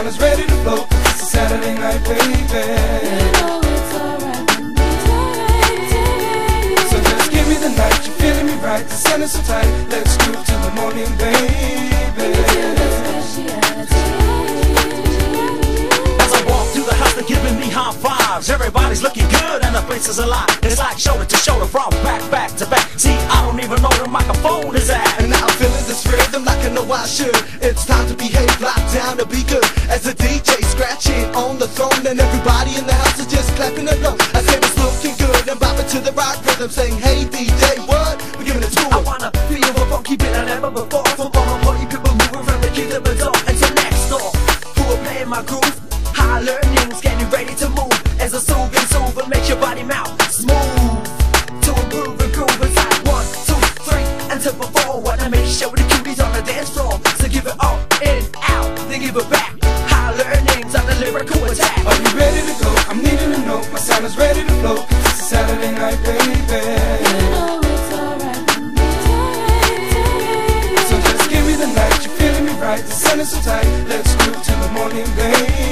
sound is ready to flow, 'cause it's a Saturday night, baby. You know it's alright when it's alright. So just give me the night, you're feeling me right. The sun is so tight, let's groove till the morning, baby. As I walk through the house, they're giving me high fives. Everybody's looking good and the place is alive. It's like shoulder to shoulder, from back to back. See, I don't even know where the microphone is at. And now I'm feeling this rhythm like I know I should. It's time to behave, lock down to be good. As the DJ scratching on the throne, and everybody in the house is just clapping along. I say it's looking good and bopping to the right rhythm, saying, hey DJ, what? We're giving it to I wanna feel a funky bit I never before. From all my party people moving from the key to the door. And to next door, who are playing my groove. High learnings, getting ready to move. As a soothing soother makes your body mouth smooth. To improve and groove, it's like 1, 2, 3, and to before. Wanna make sure the cuties on the dance floor. So give it all in, out, then give it back. High learnings on the lyrical attack. Are you ready to go? I'm needing to know. My sound is ready to flow, 'cause it's a Saturday night, baby. You know it's alright when it's alright. So just give me the night, you're feeling me right. The sun is so tight, let's groove till the morning, baby.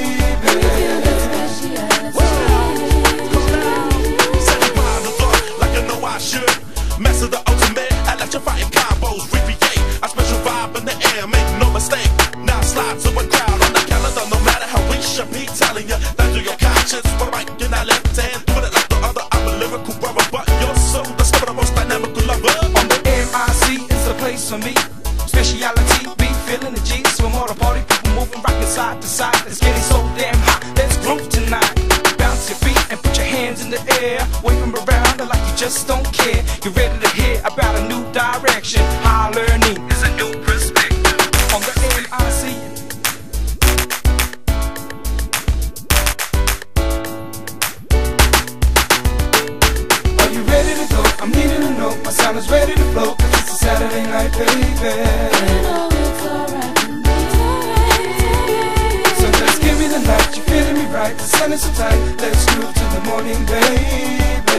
Master the ultimate, electrifying combos, recreate a special vibe in the air, make no mistake. Now slide to a crowd on the calendar, no matter how we should be telling you that to your conscience, one right in our left hand, doing it like the other. I'm a lyrical brother, but you're so discover the most dynamical lover. On the MIC is a place for me. Speciality, be feeling the G. So more the party people moving, rocking side to side. It's getting so damn hot, let's groove tonight. Bounce your feet and put your hands in the air, wave them around like you just don't care. You're ready to hear about a new direction. High learning is a new perspective. On the MIC. Are you ready to go? I'm needing to know. My sound is ready to flow, 'cause it's a Saturday night, baby. You know it's alright when it's alright. So just give me the night, you're feeling me right. The sun is so tight, let's groove till the morning, baby. Can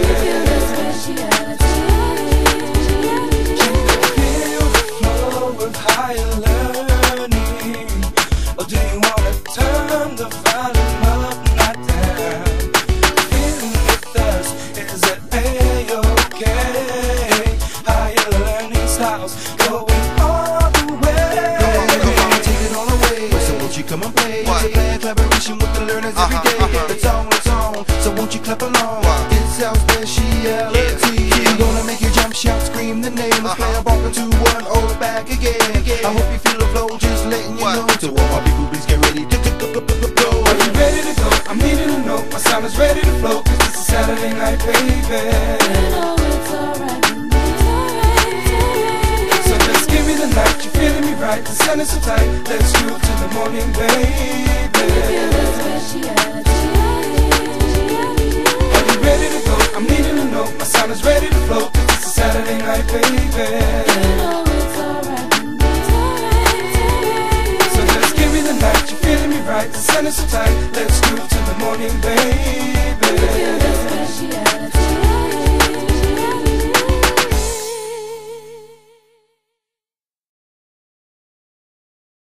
you feel the flow of higher learning? Or do you wanna turn the volume up, not down? Feeling with us, is it A-okay? Higher learning styles going all the way. Come on, take it all away. So won't you come and play? It's a planned collaboration with the learners every day. It's on, so won't you clap along? It's our speciality. We're gonna make you jump, shout, scream the name. Let's play a bump into 1, oh, back again. I hope you feel the flow, just letting you know. So all my people, please get ready to go. Are you ready to go? I'm needing to know. My sound is ready to flow, 'cause it's a Saturday night, baby. You know it's alright when it's alright. So just give me the night, you're feeling me right. The sun is so tight, let's groove till the morning, baby. Are you ready to go? I'm needing to know. My sound is ready to flow, 'cause it's a Saturday night, baby. You know it's alright when it's alright. So just give me the night, you're feeling me right. The sun is so tight, let's groove till the morning, baby.